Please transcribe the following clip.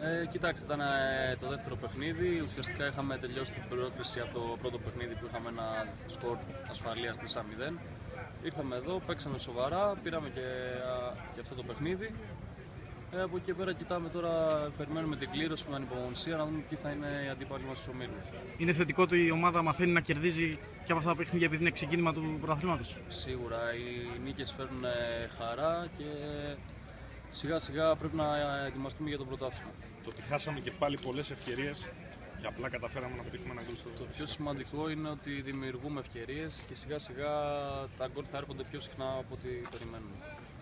Κοιτάξτε, ήταν το δεύτερο παιχνίδι. Ουσιαστικά είχαμε τελειώσει την πρόκριση από το πρώτο παιχνίδι που είχαμε ένα σκορ ασφαλείας 4-0. Ήρθαμε εδώ, παίξαμε σοβαρά, πήραμε και αυτό το παιχνίδι. Από εκεί και πέρα κοιτάμε τώρα, περιμένουμε την κλήρωση με ανυπομονησία να δούμε ποιοι θα είναι οι αντίπαλοι μας στους ομίλους. Είναι θετικό ότι η ομάδα μαθαίνει να κερδίζει και από αυτά τα παιχνίδια επειδή είναι ξεκίνημα του πρωταθλήματος. Σίγουρα οι νίκες φέρνουν χαρά και σιγά σιγά πρέπει να ετοιμαστούμε για το πρωτάθλημα. Το ότι χάσαμε και πάλι πολλές ευκαιρίες και απλά καταφέραμε να πετύχουμε ένα γκολ στο Το πιο σημαντικό είναι ότι δημιουργούμε ευκαιρίες και σιγά σιγά τα γκολ θα έρχονται πιο συχνά από ό,τι περιμένουμε.